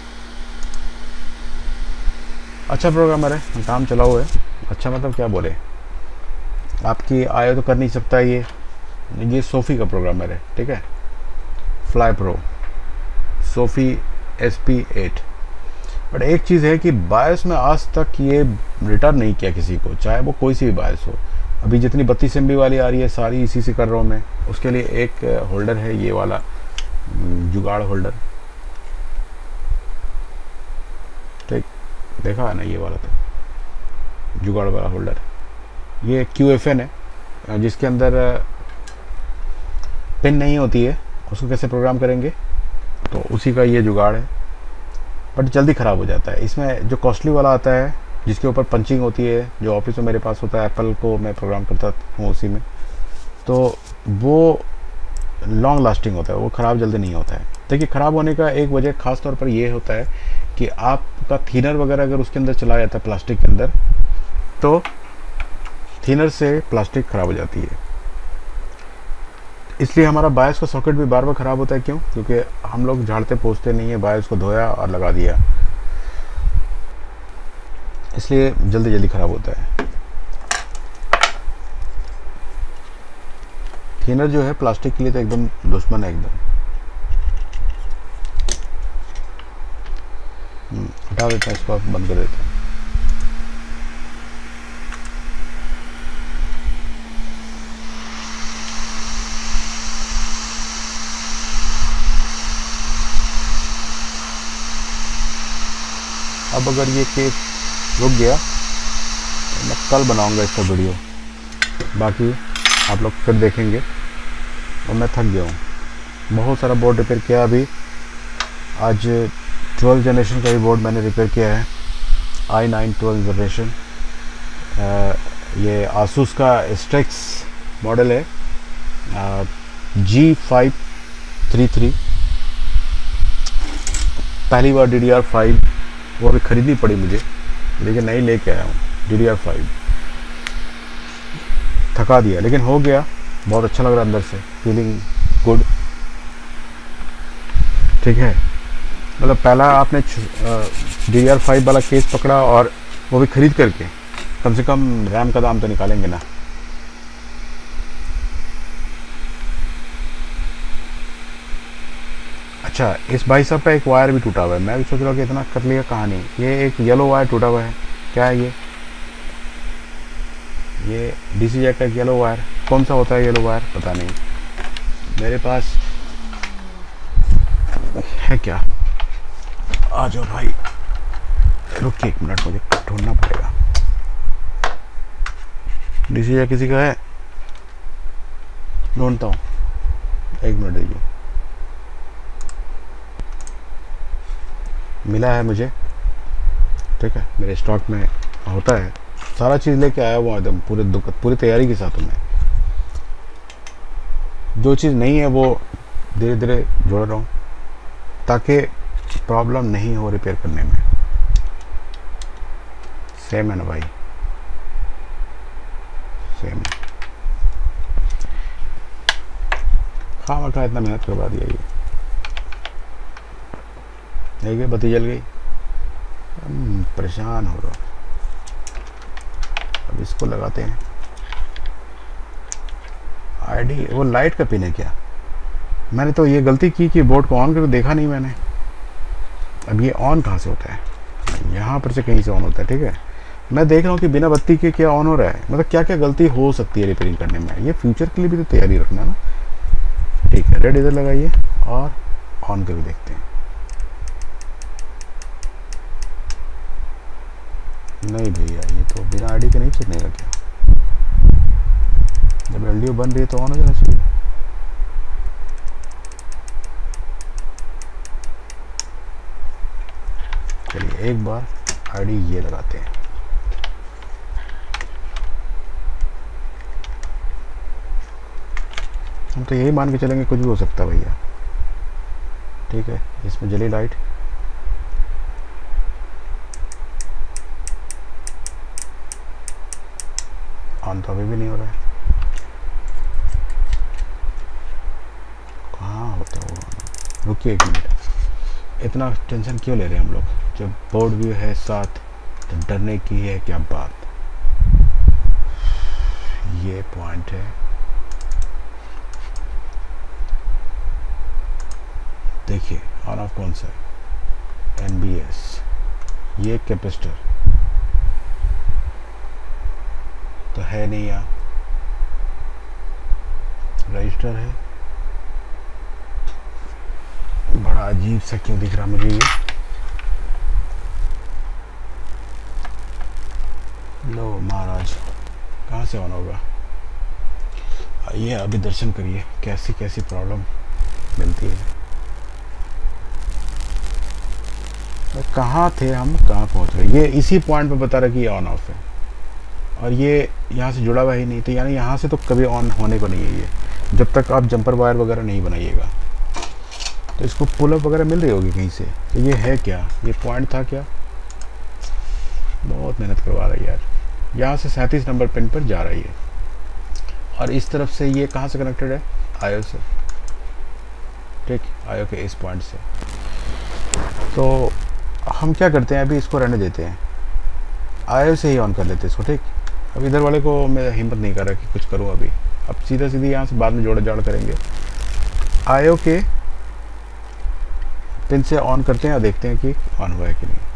अच्छा प्रोग्रामर है, काम चला हुआ है। अच्छा मतलब क्या बोले, आपकी आयो तो कर नहीं सकता ये सोफ़ी का प्रोग्रामर है, ठीक है, fly pro SoFi SP8। But एक चीज़ है कि बायोस में आज तक ये रिटर्न नहीं किया किसी को, चाहे वो कोई सी भी बायोस हो। अभी जितनी 32 MB वाली आ रही है सारी इसी से कर रहा हूँ मैं। उसके लिए एक होल्डर है, ये वाला जुगाड़ होल्डर, ठीक, देखा है ना, ये वाला तो जुगाड़ वाला होल्डर। ये QFN है, जिसके अंदर पिन नहीं होती है, उसको कैसे प्रोग्राम करेंगे, तो उसी का ये जुगाड़ है। बट जल्दी ख़राब हो जाता है। इसमें जो कॉस्टली वाला आता है, जिसके ऊपर पंचिंग होती है, जो ऑफिस में मेरे पास होता है, एप्पल को मैं प्रोग्राम करता हूँ उसी में, तो वो लॉन्ग लास्टिंग होता है, वो ख़राब जल्दी नहीं होता है। देखिए, ख़राब होने का एक वजह ख़ास तौर पर ये होता है कि आपका थिनर वगैरह अगर उसके अंदर चला जाता है प्लास्टिक के अंदर, तो थिनर से प्लास्टिक ख़राब हो जाती है। इसलिए हमारा बायोस का सॉकेट भी बार बार ख़राब होता है। क्यों? क्योंकि हम लोग झाड़ते पोंछते नहीं है, बायोस को धोया और लगा दिया, इसलिए जल्दी जल्दी ख़राब होता है। थिनर जो है प्लास्टिक के लिए तो एकदम दुश्मन है, एकदम। हटा देते हैं इसको, आप बंद कर देते हैं। अब अगर ये केस रुक गया तो मैं कल बनाऊंगा इसका वीडियो, बाकी आप लोग फिर देखेंगे। और मैं थक गया हूँ, बहुत सारा बोर्ड रिपेयर किया। अभी आज 12 जनरेशन का भी बोर्ड मैंने रिपेयर किया है, i9 12 जनरेशन। ये आसूस का स्ट्रेक्स मॉडल है, G533। पहली बार DDR5 वो भी ख़रीदनी पड़ी मुझे, लेकिन नहीं लेके आया हूँ। DDR5 थका दिया, लेकिन हो गया, बहुत अच्छा लग रहा है अंदर से, फीलिंग गुड, ठीक है। मतलब पहला आपने DDR5 वाला केस पकड़ा, और वो भी ख़रीद करके, कम से कम रैम का दाम तो निकालेंगे ना। अच्छा, इस भाई साहब का एक वायर भी टूटा हुआ है। मैं भी सोच रहा हूँ कि इतना कर लिया कहानी। ये एक येलो वायर टूटा हुआ है, क्या है ये DC जैक का एक येलो वायर। कौन सा होता है येलो वायर, पता नहीं, मेरे पास है क्या। आ जाओ भाई, रुकिए 1 मिनट, मुझे ढूंढना पड़ेगा। DC जैक किसी का है, ढूंढता हूँ, 1 मिनट दीजिए। मिला है मुझे, ठीक है, मेरे स्टॉक में होता है, सारा चीज़ लेके आया हुआ एकदम पूरी तैयारी के साथ हूँ मैं। जो चीज़ नहीं है वो धीरे धीरे जोड़ रहा हूँ, ताकि प्रॉब्लम नहीं हो रिपेयर करने में। सेम है ना भाई, सेम। खामा खा इतना मेहनत करवा दिया ये। देखिए बत्ती जल गई, परेशान हो रहा हूँ। अब इसको लगाते हैं। आईडी वो लाइट का पिन है क्या? मैंने तो ये गलती की कि बोर्ड को ऑन करके देखा नहीं मैंने। अब ये ऑन कहाँ से होता है? यहाँ पर से कहीं से ऑन होता है। ठीक है, मैं देख रहा हूँ कि बिना बत्ती के क्या ऑन हो रहा है। मतलब क्या क्या गलती हो सकती है रिपेयरिंग करने में, ये फ्यूचर के लिए भी तो तैयारी रखना ना। ठीक है, रेड इधर लगाइए और ऑन करके देखते हैं। नहीं भैया, ये तो बिना आईडी के नहीं चलने क्या? जब एलडीओ बन रही है तो ऑन हो जाना चाहिए। चलिए एक बार आईडी ये लगाते हैं। हम तो यही मान के चलेंगे कुछ भी हो सकता है भैया। ठीक है, इसमें जली लाइट। ऑन तो अभी भी नहीं हो रहा है। कहाँ होता होगा? रुकिए एक मिनट। इतना टेंशन क्यों ले रहे हैं हम लोग? जब बोर्ड भी है साथ तो डरने की है क्या बात? ये पॉइंट है। देखिए ऑन ऑफ कौन सा है? NBS। ये कैपेसिटर तो है नहीं, यहाँ रजिस्टर है। बड़ा अजीब सा क्यों दिख रहा मुझे ये? लो महाराज, कहाँ से ऑन होगा? आइए अभी दर्शन करिए कैसी कैसी प्रॉब्लम मिलती है। कहाँ थे हम, कहाँ पहुँच गए? ये इसी पॉइंट पे बता रहा कि ये ऑन ऑफ है और ये यहाँ से जुड़ा हुआ ही नहीं, तो यानी यहाँ से तो कभी ऑन होने को नहीं है ये, जब तक आप जंपर वायर वगैरह नहीं बनाइएगा। तो इसको पुल अप वगैरह मिल रही होगी कहीं से कि ये है क्या, ये पॉइंट था क्या? बहुत मेहनत करवा रही है यार। यहाँ से 37 नंबर पिन पर जा रही है और इस तरफ से ये कहाँ से कनेक्टेड है? आयो से। ठीक, आयो के इस पॉइंट से। तो हम क्या करते हैं, अभी इसको रहने देते हैं, आयो से ही ऑन कर लेते हैं इसको। ठीक, अब इधर वाले को मैं हिम्मत नहीं कर रहा कि कुछ करूँ अभी। अब सीधा सीधी यहाँ से बाद में जोड़ जाड़ करेंगे। आयो के पिन से ऑन करते हैं और देखते हैं कि ऑन हुआ है कि नहीं।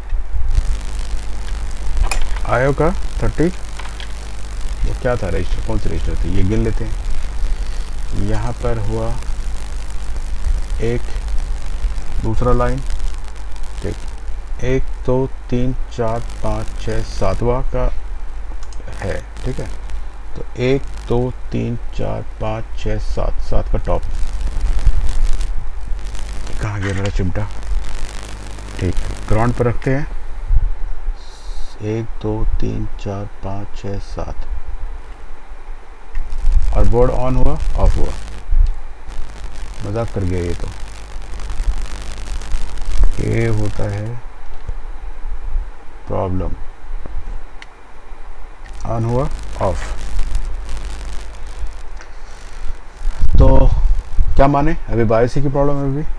आयो का 30 वो क्या था रजिस्टर, कौन सी रजिस्टर थी ये गिन लेते हैं। यहाँ पर हुआ एक, दूसरा लाइन। ठीक, 1 2 3 4 5 6 7वां का है। ठीक है, तो 1 2 3 4 5 6 7, 7 का टॉप। कहाँ गया मेरा चिमटा? ठीक, ग्राउंड पर रखते हैं। 1 2 3 4 5 6 7 और बोर्ड ऑन हुआ, ऑफ हुआ। मजाक कर गया ये तो। ये होता है प्रॉब्लम। ऑन हुआ, ऑफ। तो क्या माने, अभी बायोसी की प्रॉब्लम है अभी,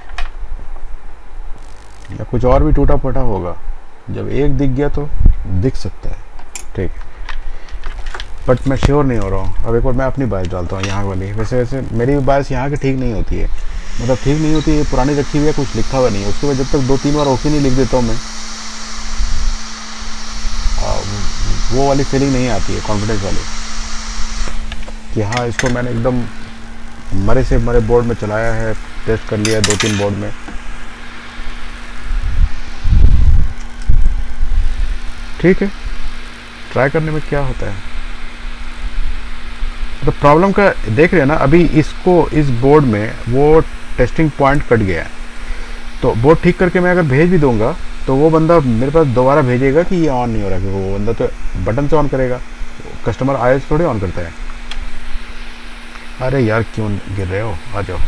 या कुछ और भी टूटा फटा होगा। जब एक दिख गया तो दिख सकता है। ठीक, बट मैं श्योर नहीं हो रहा हूँ। अब एक बार मैं अपनी बायस डालता हूँ यहाँ वाली। वैसे मेरी बायस यहाँ की ठीक नहीं होती है, मतलब ठीक नहीं होती है, पुरानी रखी हुई है, कुछ लिखा हुआ नहीं है। उसके बाद जब तक 2-3 बार ओके नहीं लिख देता हूँ मैं, वो वाली फीलिंग नहीं आती है कॉन्फिडेंस वाली कि हाँ इसको मैंने एकदम मरे से मरे बोर्ड में चलाया है, टेस्ट कर लिया 2-3 बोर्ड में। ठीक है, ट्राई करने में क्या होता है। तो प्रॉब्लम का देख रहे हैं ना, अभी इसको इस बोर्ड में वो टेस्टिंग पॉइंट कट गया है। तो बोर्ड ठीक करके मैं अगर भेज भी दूंगा तो वो बंदा मेरे पास दोबारा भेजेगा कि ये ऑन नहीं हो रहा, क्योंकि वो बंदा तो बटन से ऑन करेगा, कस्टमर आए थोड़े ऑन करता है। अरे यार क्यों गिर रहे हो, आ जाओ।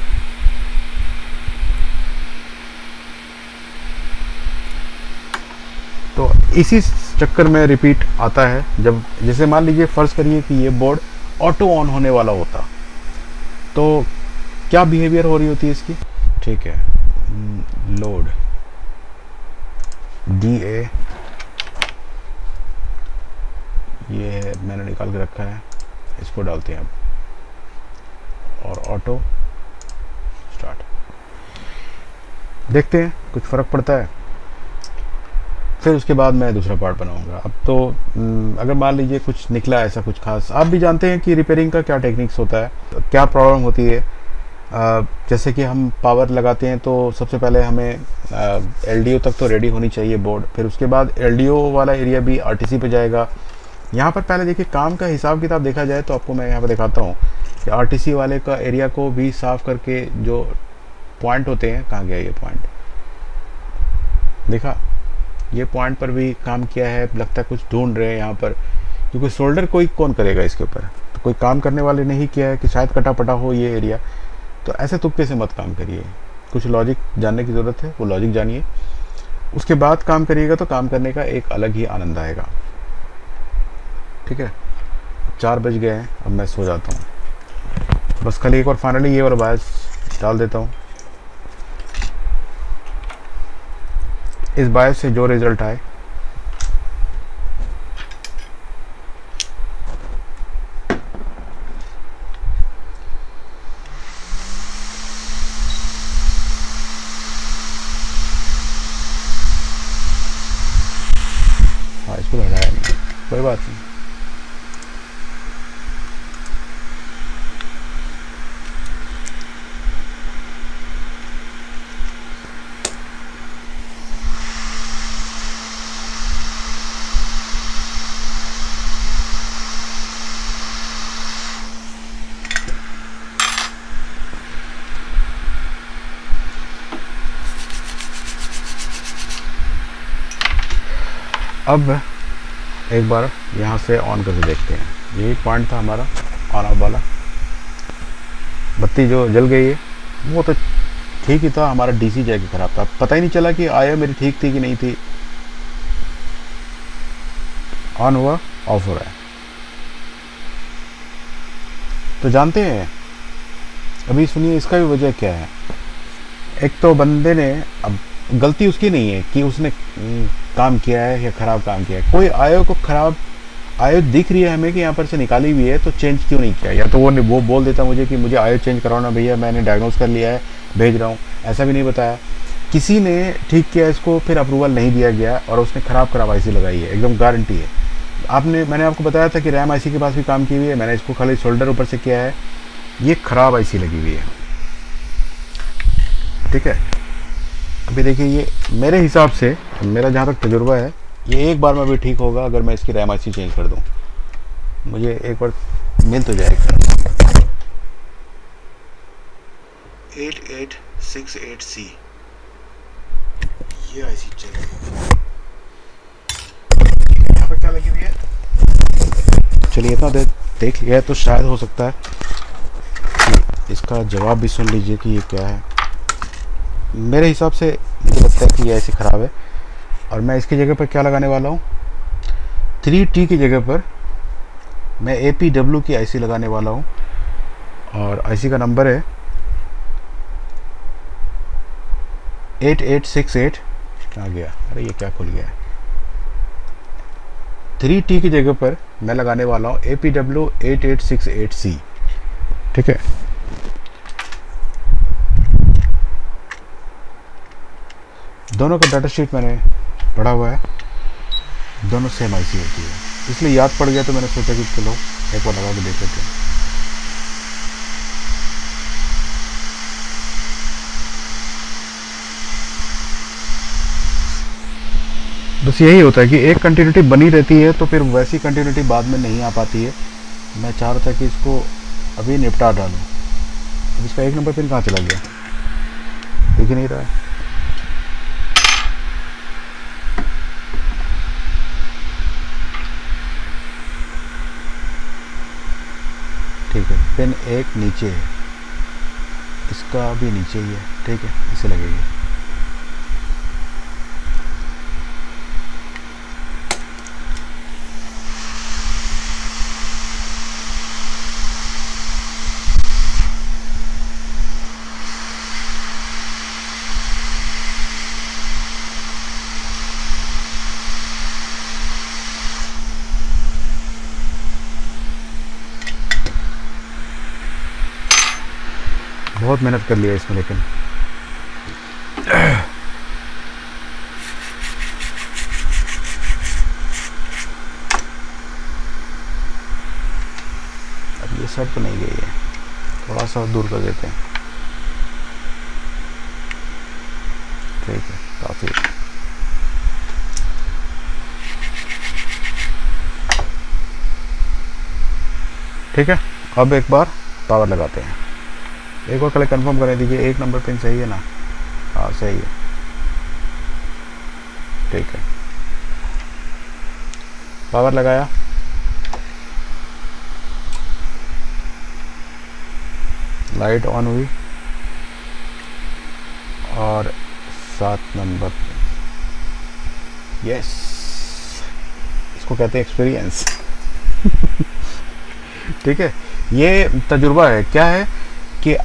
तो इसी चक्कर में रिपीट आता है। जब जैसे मान लीजिए फ़र्ज़ करिए कि ये बोर्ड ऑटो ऑन होने वाला होता तो क्या बिहेवियर हो रही होती है इसकी। ठीक है, लोड DA ये मैंने निकाल के रखा है, इसको डालते हैं अब, और ऑटो स्टार्ट। देखते हैं कुछ फ़र्क पड़ता है, फिर उसके बाद मैं दूसरा पार्ट बनाऊंगा। अब तो अगर मान लीजिए कुछ निकला ऐसा कुछ खास, आप भी जानते हैं कि रिपेयरिंग का क्या टेक्निक्स होता है, क्या प्रॉब्लम होती है। जैसे कि हम पावर लगाते हैं तो सबसे पहले हमें LDO तक तो रेडी होनी चाहिए बोर्ड, फिर उसके बाद LDO वाला एरिया भी RTC पे जाएगा। यहाँ पर पहले देखिए काम का हिसाब किताब देखा जाए तो आपको मैं यहाँ पर दिखाता हूँ कि RTC वाले का एरिया को भी साफ़ करके जो पॉइंट होते हैं, कहाँ गया ये पॉइंट, देखा ये पॉइंट पर भी काम किया है। लगता है कुछ ढूंढ रहे हैं यहाँ पर, क्योंकि शोल्डर कोई कौन करेगा इसके ऊपर, तो कोई काम करने वाले ने ही किया है कि शायद कटा पटा हो ये एरिया। तो ऐसे तुक्के से मत काम करिए, कुछ लॉजिक जानने की ज़रूरत है, वो लॉजिक जानिए, उसके बाद काम करिएगा तो काम करने का एक अलग ही आनंद आएगा। ठीक है, 4 बज गए हैं, अब मैं सो जाता हूँ। बस खाली एक और फाइनली ये वाला बायस डाल देता हूँ। इस बायस से जो रिज़ल्ट आए हाँ, इसको हटाया नहीं, कोई बात नहीं। अब एक बार यहाँ से ऑन करके देखते हैं, यही पॉइंट था हमारा ऑन ऑफ वाला। बत्ती जो जल गई है वो तो ठीक ही था, हमारा DC जाके खराब था, पता ही नहीं चला कि आया मेरी ठीक थी कि नहीं थी। ऑन हुआ, ऑफ हो रहा है। तो जानते हैं, अभी सुनिए इसका भी वजह क्या है। एक तो बंदे ने, अब गलती उसकी नहीं है कि उसने काम किया है या ख़राब काम किया है, कोई आयो को ख़राब आयो दिख रही है हमें कि यहाँ पर से निकाली हुई है, तो चेंज क्यों नहीं किया। या तो वो बोल देता मुझे कि मुझे आयो चेंज करवाना भैया, मैंने डायग्नोज कर लिया है, भेज रहा हूँ, ऐसा भी नहीं बताया। किसी ने ठीक किया इसको, फिर अप्रूवल नहीं दिया गया और उसने ख़राब IC लगाई है, एकदम गारंटी है। मैंने आपको बताया था कि रैम IC के पास भी काम की हुई है, मैंने इसको खाली शोल्डर ऊपर से किया है, ये ख़राब IC लगी हुई है। ठीक है, अभी देखिए ये मेरे हिसाब से, मेरा जहाँ तक तजुर्बा है, ये एक बार में भी ठीक होगा अगर मैं इसकी रैम IC चेंज कर दूँ, मुझे एक बार मिल तो जाएगा। 8868C ये IC चाहिए। यहाँ पर क्या लगी हुई है, चलिए इतना देख लिया है तो शायद हो सकता है कि इसका जवाब भी सुन लीजिए कि ये क्या है। मेरे हिसाब से मुझे लगता है कि ये ऐसे ख़राब है, और मैं इसकी जगह पर क्या लगाने वाला हूँ, 3T की जगह पर मैं APW की IC लगाने वाला हूँ, और IC का नंबर है 8868। कहाँ गया, अरे ये क्या खुल गया है। 3T की जगह पर मैं लगाने वाला हूँ APW 8868C। ठीक है, दोनों का डाटा शीट मैंने पढ़ा हुआ है, दोनों सेम IC होती है, इसलिए याद पड़ गया तो मैंने सोचा कि चलो एक बार लगा के देख लेते हैं। बस यही होता है कि एक कंटिन्यूटी बनी रहती है तो फिर वैसी कंटिन्यूटी बाद में नहीं आ पाती है। मैं चाह रहा था कि इसको अभी निपटा डालूं। अब इसका 1 नंबर पिन कहाँ चला गया, दिख ही नहीं रहा है। ठीक है, पिन 1 नीचे है, इसका भी नीचे ही है। ठीक है, इसे लगेगी। बहुत मेहनत कर लिया इसमें, लेकिन अब ये साइड तो नहीं गई है, थोड़ा सा दूर कर देते हैं। ठीक है, काफ़ी। ठीक है, अब एक बार पावर लगाते हैं। एक बार पहले कंफर्म करने दीजिए, 1 नंबर पिन सही है ना? हाँ सही है। ठीक है, पावर लगाया, लाइट ऑन हुई और 7 नंबर। यस, इसको कहते हैं एक्सपीरियंस। ठीक है, ये तजुर्बा है। क्या है कि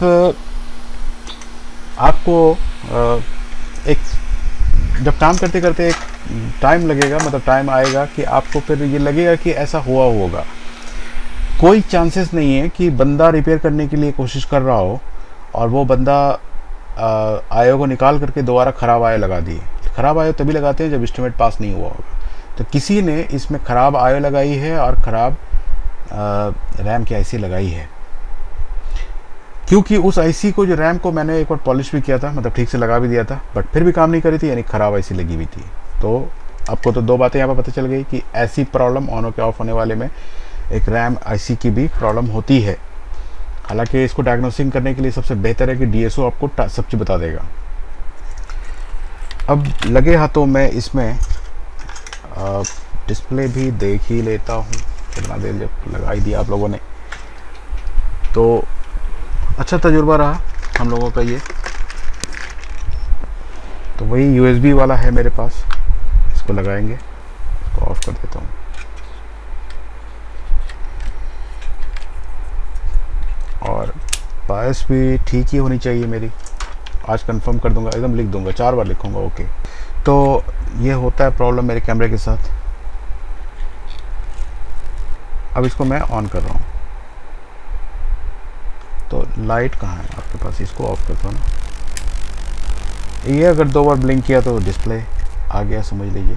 आपको एक जब काम करते करते एक टाइम लगेगा, मतलब टाइम आएगा कि आपको फिर ये लगेगा कि ऐसा हुआ होगा। कोई चांसेस नहीं है कि बंदा रिपेयर करने के लिए कोशिश कर रहा हो और वो बंदा आयो को निकाल करके दोबारा ख़राब आयो लगा दिए। ख़राब आयो तभी लगाते हैं जब एस्टीमेट पास नहीं हुआ होगा। तो किसी ने इसमें ख़राब आयो लगाई है और ख़राब रैम की आईसी लगाई है, क्योंकि उस आईसी को, जो रैम को मैंने एक बार पॉलिश भी किया था, मतलब ठीक से लगा भी दिया था, बट फिर भी काम नहीं करी थी, यानी ख़राब आईसी लगी हुई थी। तो आपको तो 2 बातें यहाँ पर पता चल गई कि ऐसी प्रॉब्लम ऑन होकर ऑफ होने वाले में एक रैम आईसी की भी प्रॉब्लम होती है। हालांकि इसको डायग्नोसिंग करने के लिए सबसे बेहतर है कि डीएसओ आपको सब चीज़ बता देगा। अब लगे हाथों मैं इसमें डिस्प्ले भी देख ही लेता हूँ, कितना देर जब लगा ही दिया आप लोगों ने, तो अच्छा तजुर्बा रहा हम लोगों का ये। तो वही यूएसबी वाला है मेरे पास, इसको लगाएंगे, इसको ऑफ कर देता हूँ। और बायस भी ठीक ही होनी चाहिए मेरी, आज कंफर्म कर दूंगा, एकदम लिख दूंगा, 4 बार लिखूंगा। ओके, तो ये होता है प्रॉब्लम मेरे कैमरे के साथ। अब इसको मैं ऑन कर रहा हूँ, तो लाइट कहाँ है आपके पास? इसको ऑफ करता हूँ ना, ये अगर 2 बार ब्लिंक किया तो डिस्प्ले आ गया, समझ लीजिए।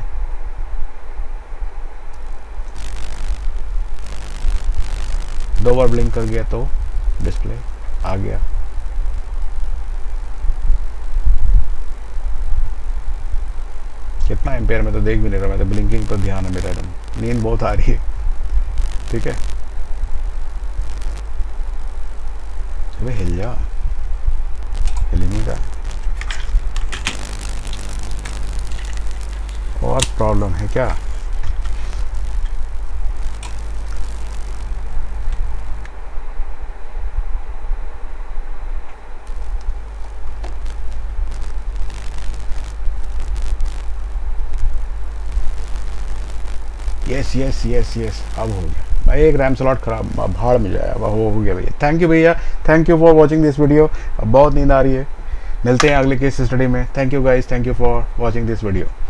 दो बार ब्लिंक कर गया तो डिस्प्ले आ गया। कितना एम्पेयर में तो देख भी नहीं रहा, मैं तो ब्लिंकिंग पर ध्यान है मेरा, एकदम नींद बहुत आ रही है। ठीक है, अबे हिल जा, हिल नहीं रहा। और प्रॉब्लम है क्या? यस यस यस यस, अब हो गया भाई। एक रैम स्लॉट खराब, भाड़ में जाया, वह हो गया भैया। थैंक यू भैया, thank you for watching this video. अब बहुत नींद आ रही है, मिलते हैं अगले केस स्टडी में। Thank you guys, thank you for watching this video.